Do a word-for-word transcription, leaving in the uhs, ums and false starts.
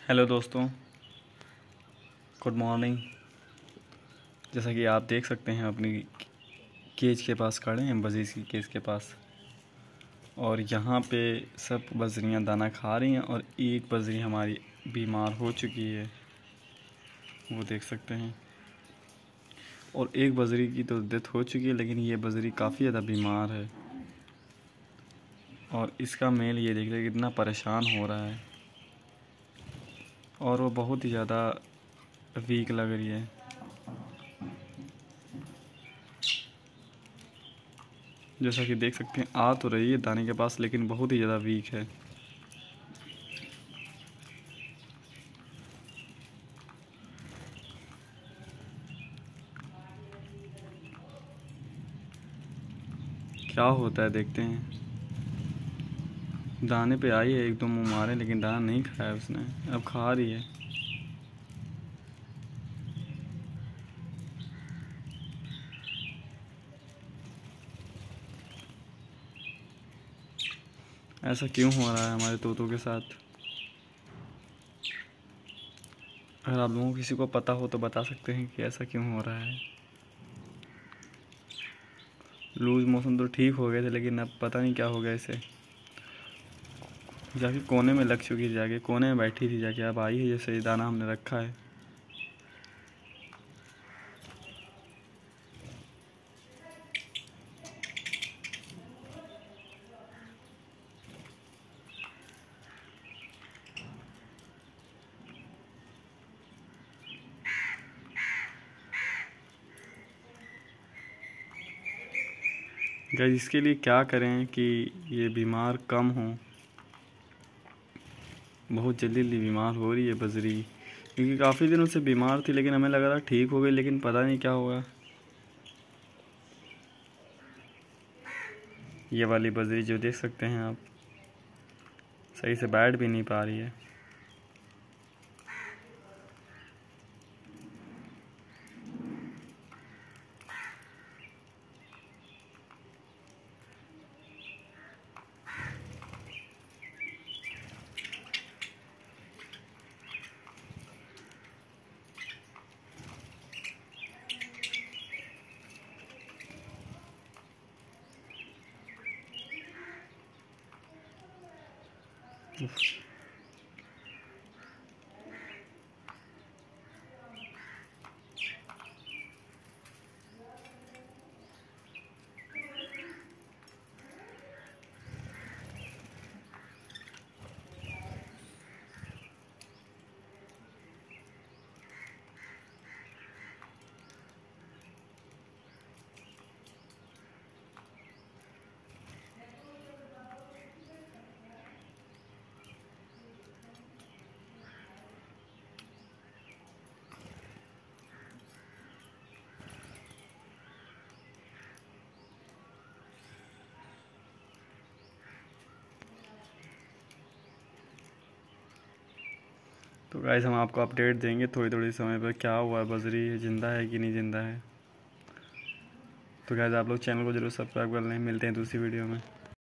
Hello दोस्तों, good morning. जैसा कि आप देख सकते हैं अपनी केज के पास खड़े हैं, बजीज की केज के पास, और यहाँ पे सब बजरियाँ दाना खा रही हैं और एक बजरी हमारी बीमार हो चुकी है, वो देख सकते हैं। और एक बजरी की तो डेथ हो चुकी है, लेकिन ये बजरी काफ़ी ज़्यादा बीमार है और इसका मेल ये देख रहे कितना परेशान हो रहा है और वो बहुत ही ज़्यादा वीक लग रही है। जैसा कि देख सकते हैं, आ तो रही है दाने के पास, लेकिन बहुत ही ज़्यादा वीक है। क्या होता है देखते हैं। दाने पे आई है, एक दो मुँह मारे, लेकिन दाना नहीं खाया उसने, अब खा रही है। ऐसा क्यों हो रहा है हमारे तोतों के साथ? अगर आप लोगों को किसी को पता हो तो बता सकते हैं कि ऐसा क्यों हो रहा है। लूज मोशन तो ठीक हो गए थे, लेकिन अब पता नहीं क्या हो गया इसे। जाके कोने में लग चुकी थी, जाके कोने में बैठी थी, जाके अब आई है जैसे दाना हमने रखा है। गाइस, इसके लिए क्या करें कि ये बीमार कम हो? बहुत जल्दी जल्दी बीमार हो रही है बजरी, क्योंकि काफ़ी दिनों से बीमार थी, लेकिन हमें लग रहा ठीक हो गई, लेकिन पता नहीं क्या होगा। ये वाली बजरी जो देख सकते हैं आप, सही से बैठ भी नहीं पा रही है। तो गाइस, हम आपको अपडेट देंगे थोड़ी थोड़ी समय पर क्या हुआ है, बजरी ज़िंदा है कि नहीं ज़िंदा है। तो गाइस, आप लोग चैनल को जरूर सब्सक्राइब कर लें। मिलते हैं दूसरी वीडियो में।